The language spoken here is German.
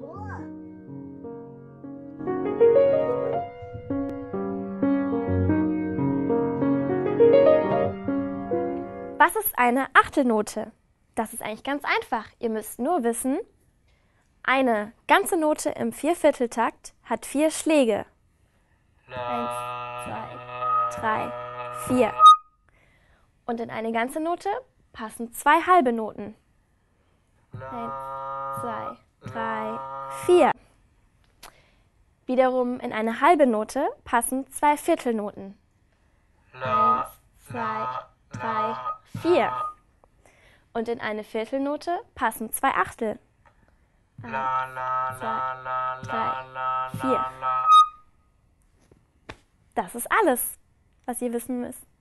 Was ist eine Achtelnote? Das ist eigentlich ganz einfach. Ihr müsst nur wissen, eine ganze Note im Viervierteltakt hat 4 Schläge. 1, 2, 3, 4. Und in eine ganze Note passen 2 halbe Noten. 1, 2, 3, 4. Wiederum in eine halbe Note passen 2 Viertelnoten. 1, 2, 3, 4. Und in eine Viertelnote passen 2 Achtel. 1, 2, 3, 4. Das ist alles, was ihr wissen müsst.